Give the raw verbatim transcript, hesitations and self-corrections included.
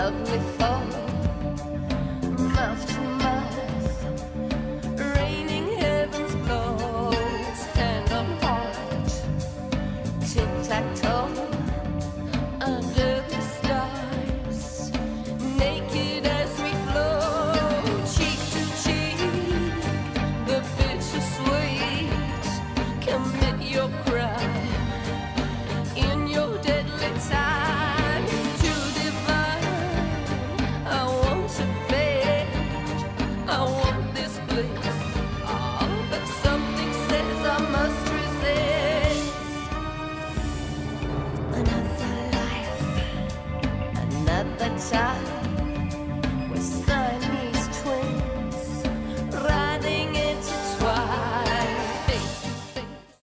lovely fall, mouth to mouth, raining heaven's blows, hand on heart, tic-tac-toe, under the stars, naked as we flow, cheek to cheek, the bittersweet, commit your crime in your deadly time. It's too divine. I want to bed, I want this bliss, oh, but something says I must resist. Another life, another time.